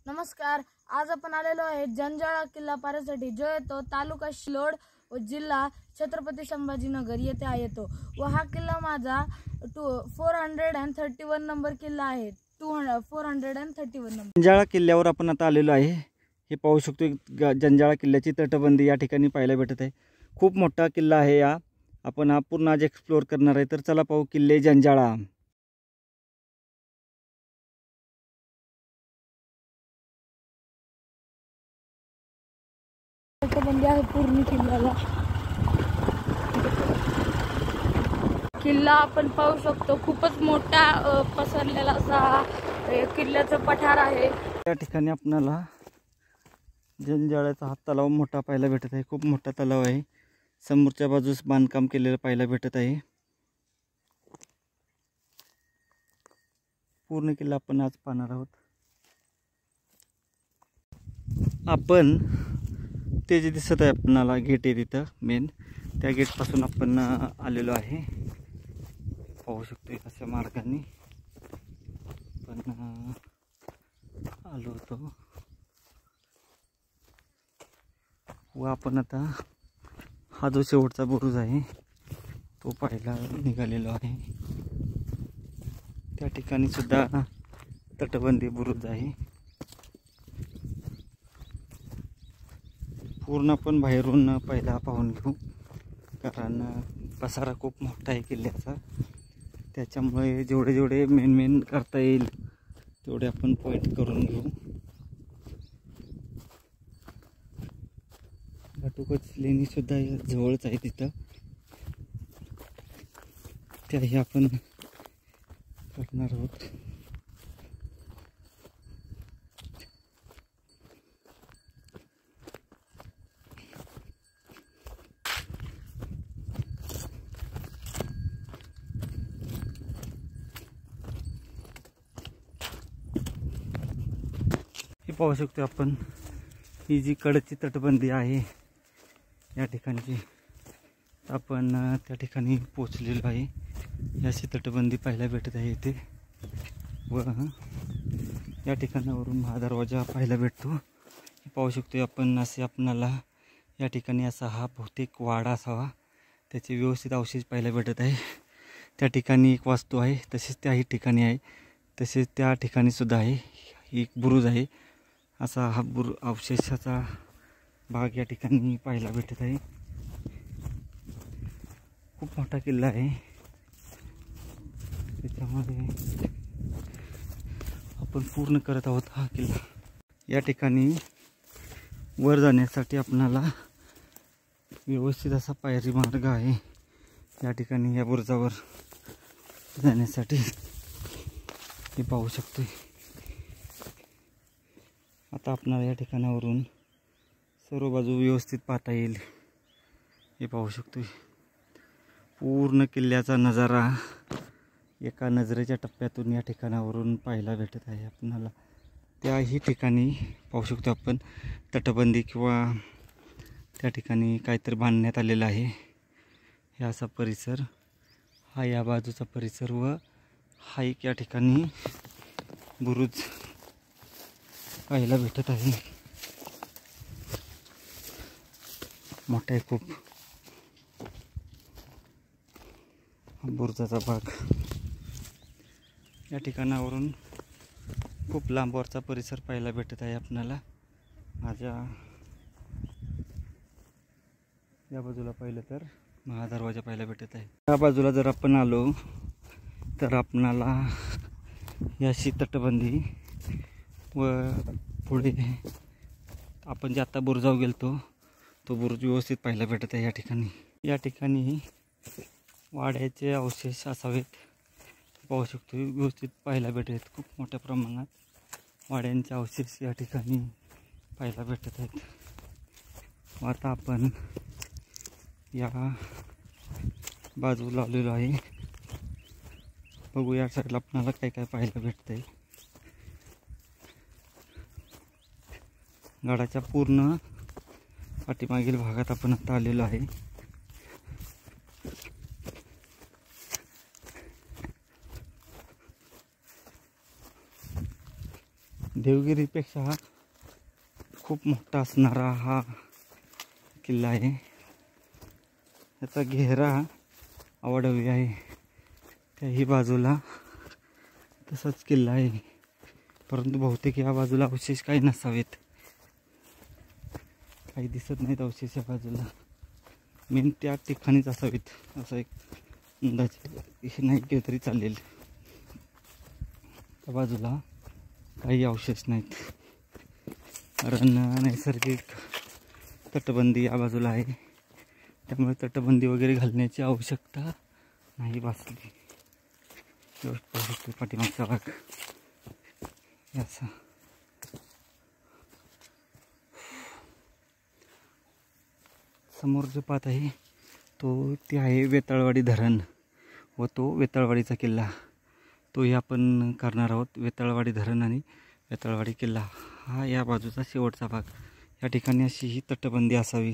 नमस्कार. आज आपण आलेलो आहे जंजाळा किल्ला पाहण्यासाठी, जो येतो तालुका शिलोड व जिल्हा छत्रपती संभाजीनगर येथे येतो. व हा किल्ला माझा 431 नंबर किल्ला आहे. 431 नंबर. जंजाळा किल्ल्यावर आपण आता आलेलो आहे. हे पाहू शकतो, जंजाळा किल्ल्याची तटबंदी या ठिकाणी पाहायला भेटत आहे. खूप मोठा किल्ला आहे. आपण हा पूर्ण आज एक्सप्लोअर करणार आहे. तर चला पाहू किल्ले जंजाळा. तटबंदी आहे पूर्ण किल्ल्याला. किल्ला आपण पाहू शकतो, खूपच मोठा पसरलेला असा किल्ल्याचं पठार आहे. या ठिकाणी आपल्याला जंजाळ्याचा हा तलाव मोठा पाहायला भेटत आहे. खूप मोठा तलाव आहे. समोरच्या बाजूस बांधकाम केलेलं पाहायला भेटत आहे. पूर्ण किल्ला आपण आज पाहणार आहोत. आपण ते जे दिसत आहे आपल्याला गेट आहे तिथं मेन, त्या गेटपासून आपण आलेलो आहे. पाहू शकतो अशा मार्गाने पण आलो होतो. व आपण आता हा जो शेवटचा बुरुज आहे तो पाहायला निघालेलो आहे. त्या ठिकाणी सुद्धा तटबंदी बुरुज आहे. पूर्ण आपण बाहेरून पहिला पाहून घेऊ, कारण पसारा खूप मोठा आहे किल्ल्याचा. त्याच्यामुळे जेवढे मेन करता येईल तेवढे आपण पॉईंट करून घेऊ. घाटोकच लेणी सुद्धा जवळच आहे तिथं, त्याही आपण करणार आहोत. हे पाहू शकतो आपण, ही जी कडची तटबंदी आहे या ठिकाणची, आपण त्या ठिकाणी पोचलेलो आहे. याची तटबंदी पाहायला भेटत आहे इथे. व या ठिकाणावरून हा दरवाजा पाहायला भेटतो. पाहू शकतो आपण, असे आपणाला या ठिकाणी असा हा बहुतेक वाडा असावा, त्याचे व्यवस्थित अवशेष पाहायला भेटत आहे. त्या ठिकाणी एक वास्तू आहे, तसेच त्याही ठिकाणी आहे, तसेच त्या ठिकाणी सुद्धा आहे एक बुरुज आहे. असा हा अवशेषाचा भाग या ठिकाणी पाहायला भेटत आहे. खूप मोठा किल्ला आहे. त्याच्यामध्ये आपण पूर्ण करत आहोत हा किल्ला. या ठिकाणी वर जाण्यासाठी आपणाला व्यवस्थित असा पायरी मार्ग आहे. या ठिकाणी या बुरुजावर जाण्यासाठी हे पाहू शकतोय. आता आपणाला या ठिकाणावरून सर्व बाजू व्यवस्थित पाहता येईल. हे पाहू शकतोय पूर्ण किल्ल्याचा नजारा एका नजरेच्या टप्प्यातून या ठिकाणावरून पाहायला भेटत आहे आपणाला. त्याही ठिकाणी पाहू शकतो आपण तटबंदी किंवा त्या ठिकाणी काहीतरी बांधण्यात आलेलं आहे. हे असा परिसर, हा या बाजूचा परिसर व हा एक या ठिकाणी बुरुज पाहायला भेटत आहे. मोठा आहे खूप बुरुजाचा भाग. या ठिकाणावरून खूप लांबवरचा परिसर पाहायला भेटत आहे आपणाला. माझ्या या बाजूला पाहिलं तर महादरवाजा पाहायला भेटत आहे. या बाजूला जर आपण आलो तर आपणाला याशी तटबंदी व पुढे आपण जे आता बुरुजावर गेलतो तो बुरुज व्यवस्थित पाहायला भेटत आहे. या ठिकाणी वाड्याचे अवशेष असावेत. पाहू शकतो व्यवस्थित पाहायला भेटत आहेत. खूप मोठ्या प्रमाणात वाड्यांचे अवशेष या ठिकाणी पाहायला भेटत आहेत. आता आपण या बाजूला आलेलो आहे. बघू या साईडला आपल्याला काय पाहायला भेटत आहे. गडाच्या पूर्ण पाठीमागील भागात आपण आता आलेलो आहे. देवगिरीपेक्षा खूप मोठा असणारा हा किल्ला आहे. याचा घेरा अवाढव्य आहे. त्याही बाजूला तसाच किल्ला आहे, परंतु बहुतेक या बाजूला अवशेष काही नसावेत. काही दिसत नाहीत अवशेष या बाजूला. मेन त्या ठिकाणीच असावेत असा एक अंदाज. हे नाही केलं तरी चालेल. त्या बाजूला काही अवशेष नाहीत, कारण नैसर्गिक तटबंदी या बाजूला आहे. त्यामुळे तटबंदी वगैरे घालण्याची आवश्यकता नाही भासली. पाठीमागचा भाग याचा समोर जो पाहत आहे ते आहे वेताळवाडी धरण व तो वेताळवाडीचा किल्ला. तोही आपण करणार आहोत. वेताळवाडी धरण आणि वेताळवाडी किल्ला हा या बाजूचा शेवटचा भाग. या ठिकाणी अशी ही तटबंदी असावी.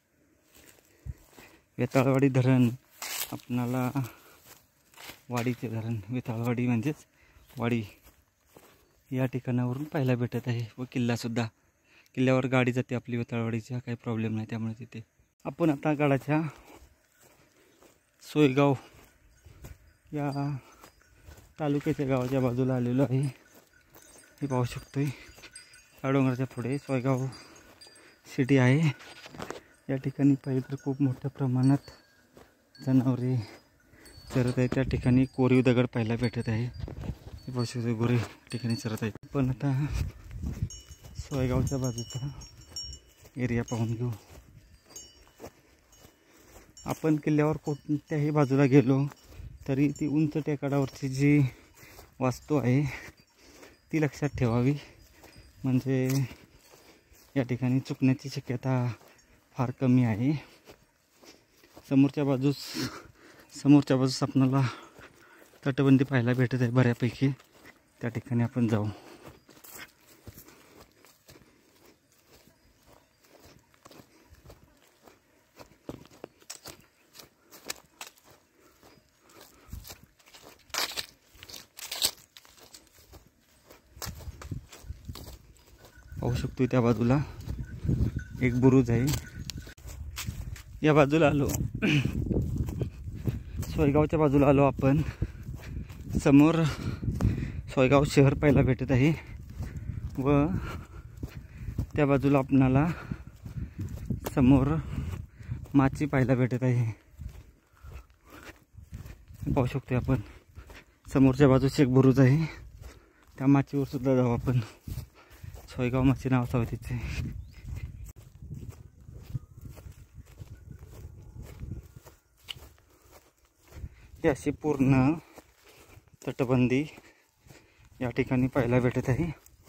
वेताळवाडी धरण आपणाला वाडीचे धरण, वेताळवाडी म्हणजेच वाडी, या ठिकाणावरून पाहायला भेटत आहे. व किल्लासुद्धा, किल्ल्यावर गाडी जाते आपली वेताळवाडीचा, काही प्रॉब्लेम नाही. त्यामुळे तिथे आपण आता गडाच्या सोयगाव या तालुक्याच्या गावाच्या बाजूला आलेलो आहे. हे पाहू शकतोय. या डोंगराच्या पुढे सोयगाव सिटी आहे. या ठिकाणी पाहिलं तर खूप मोठ्या प्रमाणात जनावरे चरत आहेत. त्या ठिकाणी कोरीव दगड पाहायला भेटत आहे. हे पाहू शकतो, गोरे ठिकाणी चरत आहेत. पण आता सोयगावच्या बाजूचा एरिया पाहून घेऊ. आपण किल्ल्यावर कोणत्याही बाजूला गेलो तरी ती उंच टेकाडावरची जी वास्तू आहे ती लक्षात ठेवावी. म्हणजे या ठिकाणी चुकण्याची शक्यता फार कमी आहे. समोरच्या बाजूस आपणाला तटबंदी पाहायला भेटत आहे बऱ्यापैकी. त्या ठिकाणी आपण जाऊ. पाहू शकतो त्या बाजूला एक बुरुज आहे. या बाजूला आलो, सोयगावच्या बाजूला आलो आपण. समोर सोयगाव शहर पाहायला भेटत आहे व त्या बाजूला आपणाला समोर माची पाहायला भेटत आहे. पाहू शकतो आपण समोरच्या बाजूस एक बुरुज आहे. त्या माचीवर सुद्धा जाऊ आपण. सोयगाव माची नाव असावं तिथे. ही अशी पूर्ण तटबंदी या ठिकाणी पाहायला भेटत आहे.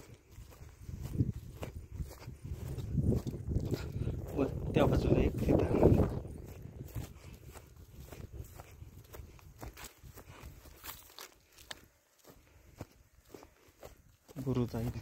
व त्या बाजूला एक तिथं बुरुज आहे.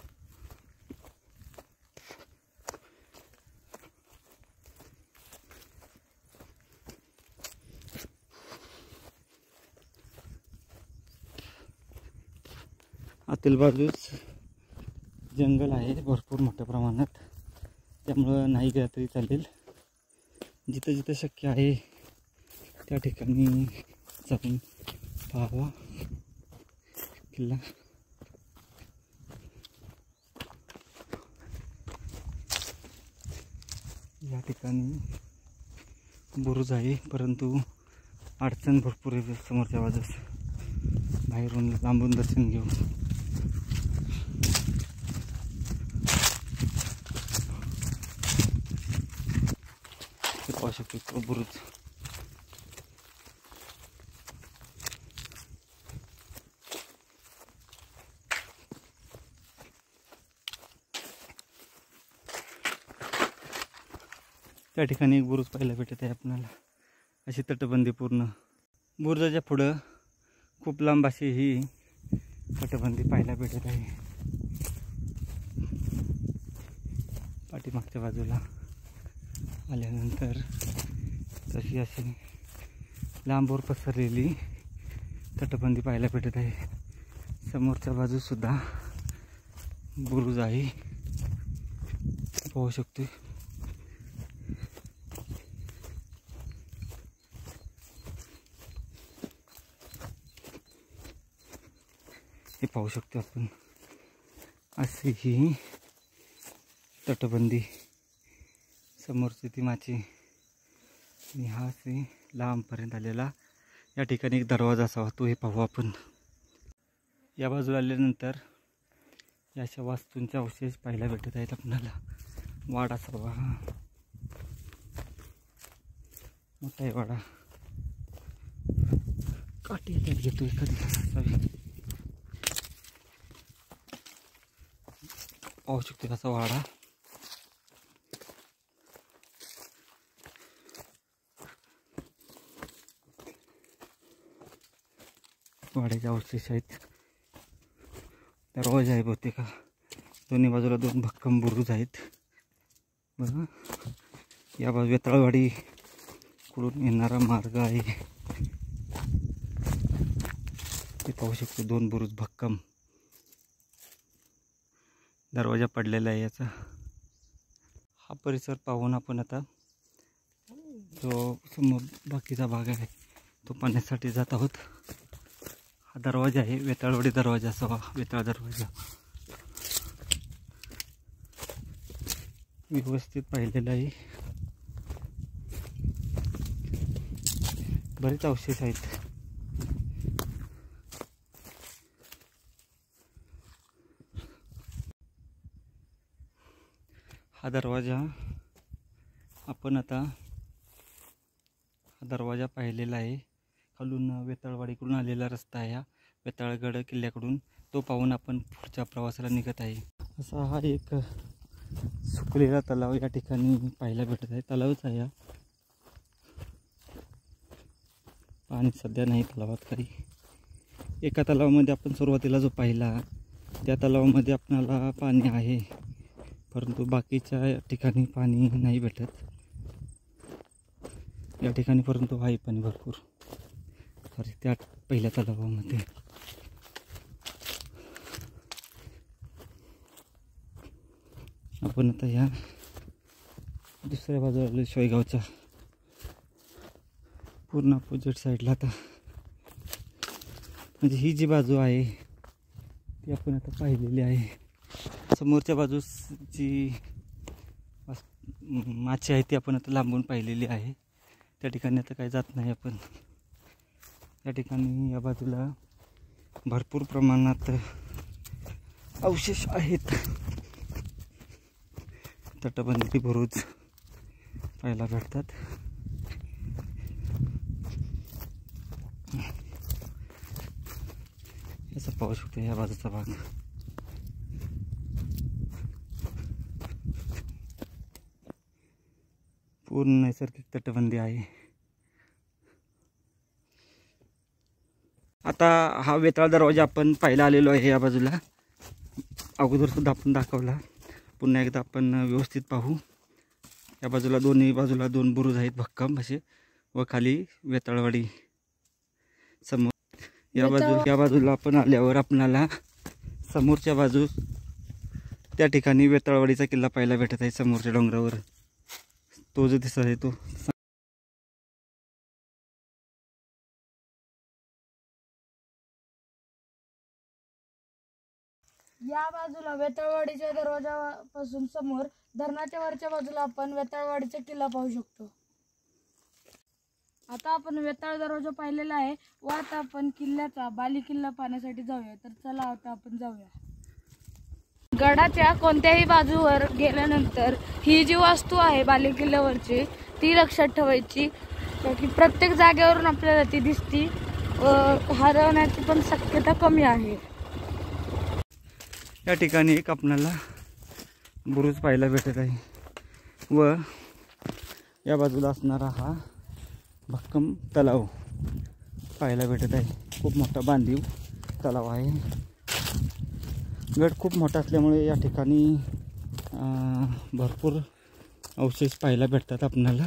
आतील बाजूस जंगल आहे भरपूर मोठ्या प्रमाणात. त्यामुळं नाही गेलं तरी चालेल. जिथं जिथं शक्य आहे त्या ठिकाणी जाऊन पाहावा किल्ला. या ठिकाणी बुरुज आहे, परंतु अडचण भरपूर आहे. समोरच्या बाजूस बाहेरून लांबून दर्शन घेऊ. पाहू शकतो बुरुज. त्या ठिकाणी एक बुरुज पाहायला भेटत आहे आपल्याला. अशी तटबंदी पूर्ण. बुरुजाच्या पुढं खूप लांब अशी ही तटबंदी पाहायला भेटत आहे. पाठीमागच्या बाजूला आल्यानंतर तशी अशी लांबवर पसरलेली तटबंदी पाहायला भेटत आहे. समोरच्या बाजूसुद्धा बुरुज आहे पाहू शकतोय. हे पाहू शकतो आपण. अशी ही तटबंदी, समोरची ती माची आणि हा असे लांबपर्यंत आलेला या ठिकाणी एक दरवाजा असावा तो हे पाहू आपण. या बाजूला आल्यानंतर या अशा वास्तूंचे अवशेष पाहायला भेटत आहेत आपल्याला. वाडा असावा, मोठा आहे वाडा. काठी हातात घेतो एखादी असावी. पाहू शकतो असा वाडा. वाड्याचे अवशेष आहेत. दरवाजा आहे बहुतेक. दोन्ही बाजूला दोन भक्कम बुरुज आहेत. बघा या बाजू वेताळवाडी कडून येणारा मार्ग आहे. ते पाहू शकतो दोन बुरुज भक्कम. दरवाजा पडलेला आहे याचा. हा परिसर पाहून आपण आता जो समोर बाकीचा भाग आहे तो पाहण्यासाठी जात आहोत. हा दरवाजा आहे, वेताळवाडी दरवाजा असावा, वेताळ दरवाजा. व्यवस्थित पाहिलेला आहे. बरेच अवशेष आहेत. हा दरवाजा आपण आता दरवाजा पाहिलेला आहे. खालून वेताळवाडीकडून आलेला रस्ता आहे. हा वेताळगड किल्ल्याकडून तो पाहून आपण पुढच्या प्रवासाला निघत आहे. असा हा एक सुकलेला तलाव या ठिकाणी पाहायला भेटत आहे. तलावच आहे हा. पाणी सध्या नाही तलावात काही. एका तलावामध्ये आपण सुरुवातीला जो पाहिला त्या तलावामध्ये आपल्याला पाणी आहे, परंतु बाकीच्या ठिकाणी पाणी नाही भेटत. या ठिकाणी परंतु आहे पाणी भरपूर. सॉरी, त्या पहिल्या तलावामध्ये. आपण आता या दुसऱ्या बाजूला शेगावच्या पूर्ण अपोजिट साईडला आता म्हणजे ही जी बाजू आहे ती आपण आता पाहिलेली आहे. समोरच्या बाजूस जी माची आहे ती आपण आता लांबून पाहिलेली आहे. त्या ठिकाणी आता काही जात नाही आपण. या ठिकाणी या बाजूला भरपूर प्रमाणात अवशेष आहेत. तटबंदी बुरुज पाहायला भेटतात. असं पाहू शकतो या बाजूचा भाग. पूर्ण नैसर्गिक तटबंदी आहे. आता हा वेताळ दरवाजा आपण पाहायला आलेलो आहे. या बाजूला अगोदर सुद्धा आपण दाखवला. पुन्हा एकदा आपण व्यवस्थित पाहू. या बाजूला दोन्ही बाजूला दोन बुरुज आहेत भक्कम असे व खाली वेताळवाडी समोर. या बाजूला आपण आल्यावर आपणाला समोरच्या बाजूस त्या ठिकाणी वेताळवाडीचा किल्ला पाहायला भेटत आहे. समोरच्या डोंगरावर तो जो दिसत आहे तो. या बाजूला वेताळवाडीच्या दरवाजापासून समोर धरणाच्या वरच्या बाजूला आपण वेताळवाडीचा किल्ला पाहू शकतो. आता आपण वेताळ दरवाजा पाहिलेला आहे व आता आपण किल्ल्याचा बाली किल्ला पाहण्यासाठी जाऊया. तर चला आता आपण जाऊया. गडाच्या कोणत्याही बाजूवर गेल्यानंतर ही जी वास्तू आहे बाली किल्ल्यावरची ती लक्षात ठेवायची, की प्रत्येक जागेवरून आपल्याला ती दिसती व हरवण्याची पण शक्यता कमी आहे. या ठिकाणी एक आपल्याला बुरुज पाहायला भेटत आहे व या बाजूला असणारा हा भक्कम तलाव पाहायला भेटत आहे. खूप मोठा बांधीव तलाव आहे. गड खूप मोठा असल्यामुळे या ठिकाणी भरपूर अवशेष पाहायला भेटतात आपल्याला.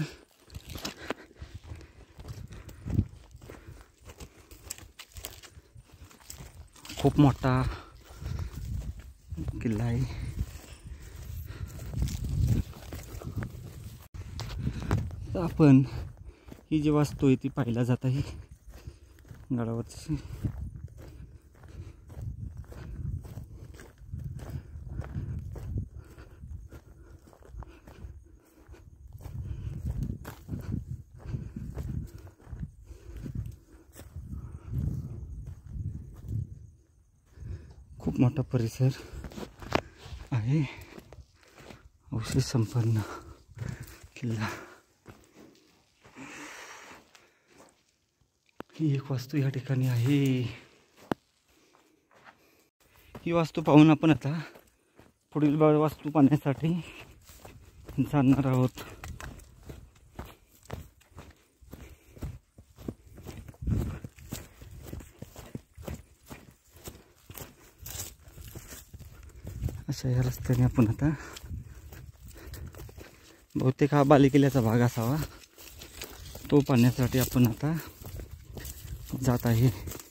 खूप मोठा किल्ला आहे. तर आपण ही जी वास्तू आहे ती पाहायला जात आहे गडावरची. खूप मोठा परिसर आहे. अवशेष संपन्न किल्ला. ही एक वास्तू या ठिकाणी आहे. ही वास्तू पाहून आपण आता पुढील वास्तू पाहण्यासाठी जाणार आहोत. अशा या रस्त्याने आपण आता, बहुतेक हा बालेकिल्ल्याचा भाग असावा, तो पाहण्यासाठी आपण आता जात आहे.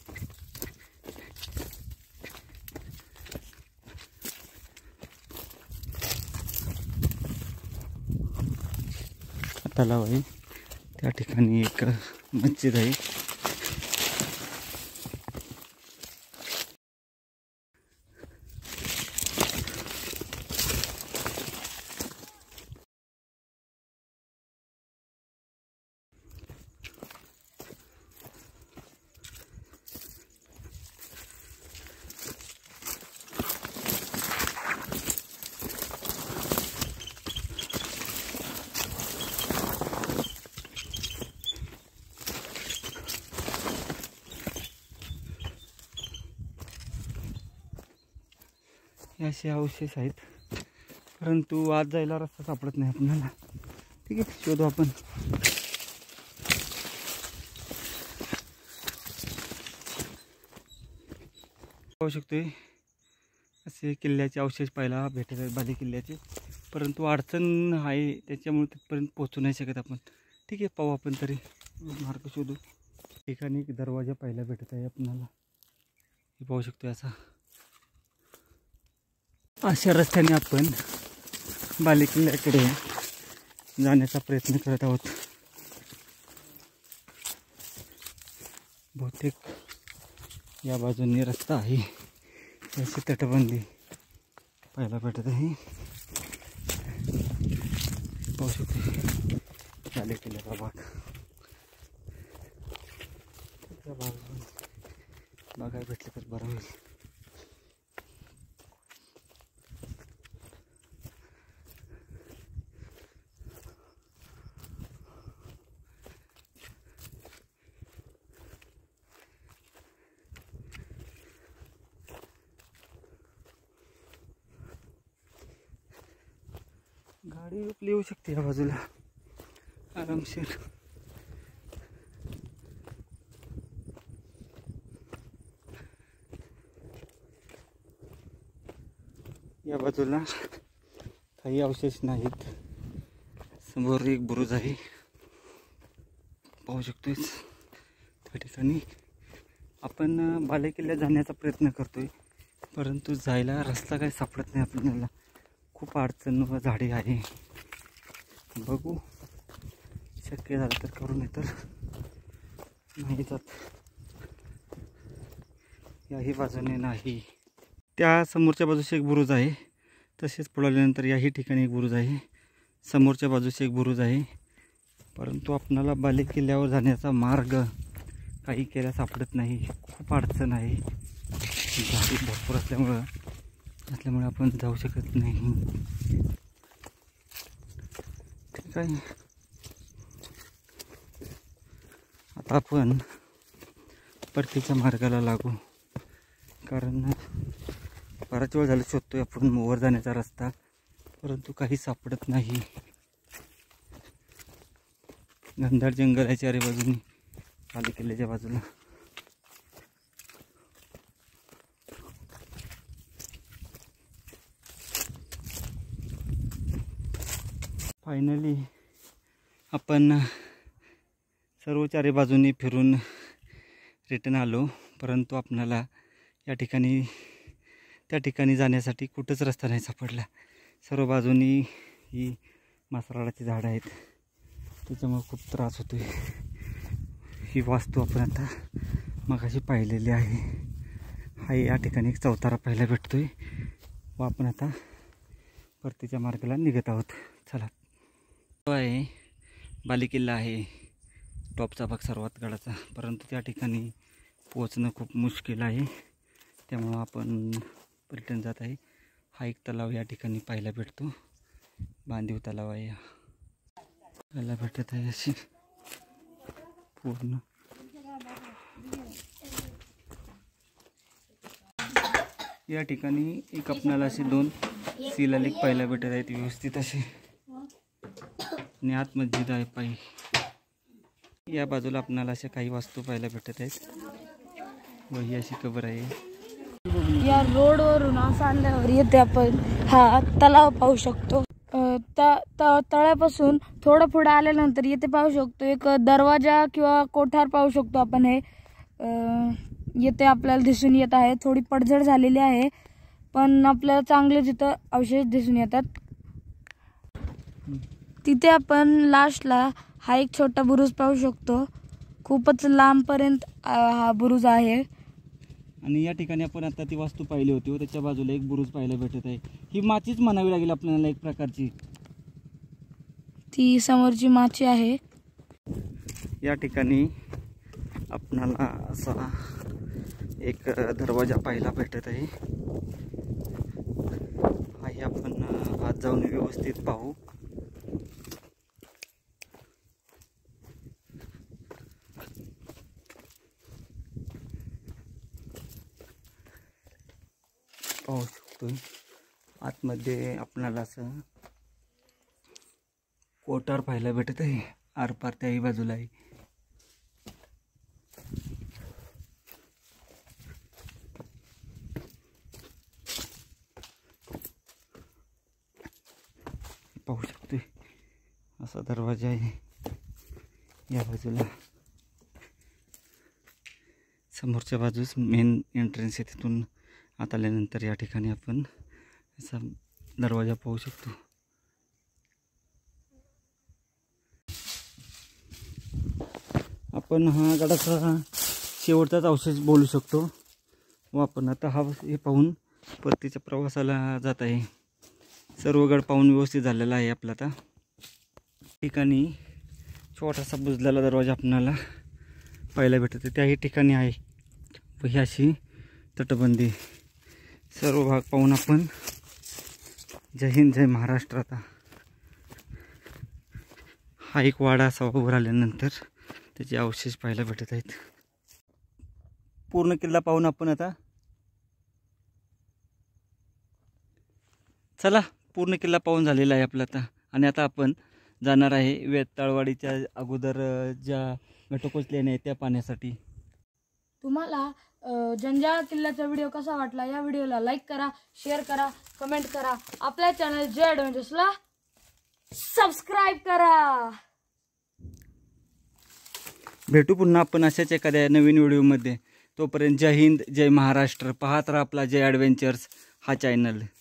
तलाव आहे, त्या ठिकाणी एक मस्जिद आहे. असे अवशेष आहेत, परंतु आज जायला रस्ता सापडत नाही आपल्याला. ठीक आहे, शोधू आपण. पाहू शकतोय असे किल्ल्याचे अवशेष पाहायला भेटत आहेत, बाले किल्ल्याचे. परंतु अडचण आहे, त्याच्यामुळे तिथपर्यंत पोहोचू नाही शकत आपण. ठीक आहे, पाहू आपण तरी मार्ग शोधू. ठिकाणी एक दरवाजा पाहायला भेटत आहे आपल्याला. हे पाहू शकतोय अशा रस्त्याने आपण बालेकिल्ल्याकडे जाण्याचा प्रयत्न करत आहोत. बहुतेक या बाजूने रस्ता आहे. अशी तटबंदी पाहायला भेटत आहे. पाहू शकतो बालेकिल्ल्याचा भाग. बघायला भेटलं तर बरं होईल. गाडी आपली येऊ शकते या बाजूला आरामशीर. या बाजूला काही अवशेष नाहीत. समोर एक बुरुज आहे, पाहू शकतोय. त्या ठिकाणी आपण बालेकिल्ल्यात जाण्याचा प्रयत्न करतोय, परंतु जायला रस्ता काही सापडत नाही आपल्याला. खूप अडचण व झाडे आहे. बघू, शक्य झालं तर करून, तर नाही जात. याही बाजूने नाही. त्या समोरच्या बाजूस एक बुरुज आहे, तसेच पळाल्यानंतर याही ठिकाणी एक बुरुज आहे. समोरच्या बाजूस एक बुरुज आहे, परंतु आपणाला बालेकिल्ल्यावर जाण्याचा मार्ग काही केला सापडत नाही. खूप अडचण आहे, झाडी भरपूर असल्यामुळे आपण जाऊ शकत नाही. ठीक आहे, आता आपण परतीच्या मार्गाला लागू. कारण बराच वेळ झाला शोधतोय आपण वर जाण्याचा रस्ता, परंतु काही सापडत नाही. घनदाट जंगल आहे चारी बाजूनी बालेकिल्ल्याच्या बाजूला. फायनली आपण सर्व चारी बाजूनी फिरून रिटर्न आलो, परंतु आपणाला या ठिकाणी त्या ठिकाणी जाण्यासाठी कुठंच रस्ता नाही सापडला. सर्व बाजूनी ही मासराळाची झाडं आहेत, त्याच्यामुळे खूप त्रास होतो आहे. ही वास्तू आपण आता मगाशी पाहिलेली आहे. हा या ठिकाणी एक चौतारा पाहायला भेटतो आहे व आपण आता परतीच्या मार्गाला निघत आहोत. चला, तो आहे बालेकिल्ला आहे, टॉपचा भाग सर्वात गडाचा, परंतु त्या ठिकाणी पोहोचणं खूप मुश्किल आहे. त्यामुळं आपण रिटर्न जात आहे. हा एक तलाव या ठिकाणी पाहायला भेटतो, बांधीव तलाव आहे. पाहायला भेटत आहे अशी पूर्ण. या ठिकाणी एक आपणाला असे 2 शिलालेख पाहायला भेटत आहेत व्यवस्थित असे, आणि आत मस्जिद आहे पायी. या बाजूला आपणाला अशा काही वास्तू पाहायला भेटत आहेत व ही अशी कबर आहे. या रोडवरून असं आल्यावर येते आपण हा तलाव पाहू शकतो. तळ्यापासून थोडं पुढे आल्यानंतर येथे पाहू शकतो एक दरवाजा किंवा कोठार पाहू शकतो आपण. हे येथे आपल्याला दिसून येत आहे. थोडी पडझड झालेली आहे, पण आपल्याला चांगले तिथं अवशेष दिसून येतात. तिथे आपण लास्टला हा एक छोटा बुरुज पाहू शकतो. खूपच लांबपर्यंत हा बुरुज आहे. आणि या ठिकाणी आपण आता ती वास्तू पाहिली होती व त्याच्या बाजूला एक बुरुज पाहायला भेटत आहे. ही माचीच म्हणावी लागेल आपल्याला एक प्रकारची. ती समोरची माची आहे. या ठिकाणी आपणाला असा एक दरवाजा पाहायला भेटत आहे. हाही आपण आत जाऊन व्यवस्थित पाहू. पाहू शकतोय आतमध्ये आपणाला असं कोठार पाहायला भेटत आहे. आरपार त्याही बाजूला आहे. पाहू शकतोय असा दरवाजा आहे. या बाजूला समोरच्या बाजूस मेन एंट्रन्स आहे, तिथून आत आल्यानंतर या ठिकाणी आपण असा दरवाजा पाहू शकतो. आपण हा गडाचा शेवटचाच अवशेष बोलू शकतो व आपण आता हे पाहून परतीच्या प्रवासाला जात आहे. सर्व गड पाहून व्यवस्थित झालेला आहे आपला. आता ठिकाणी छोटासा बुजलेला दरवाजा आपणाला पाहायला भेटतो, त्याही ठिकाणी आहे व ही अशी तटबंदी. सर्व भाग पाहून आपण जय हिंद जय महाराष्ट्र. आता हा एक वाडा असा उभं राहिल्यानंतर त्याचे अवशेष पाहायला भेटत आहेत. पूर्ण किल्ला पाहून आपण आता चला, पूर्ण किल्ला पाहून झालेला आहे आपला आता. आणि आता आपण जाणार आहे वेताळवाडीच्या अगोदर ज्या घटकोचलेने त्या पाहण्यासाठी. तुम्हाला जंजाळ किल्ल्याचा व्हिडिओ कसा वाटला? या व्हिडिओला लाईक करा, शेअर करा, कमेंट करा. आपल्या चॅनल जय ॲडव्हेंचर्सला सबस्क्राईब करा. भेटू पुन्हा आपण अशाच एखाद्या नवीन व्हिडिओमध्ये. तोपर्यंत जय हिंद जय महाराष्ट्र. पाहत राहा आपला जय ॲडव्हेंचर्स हा चॅनल.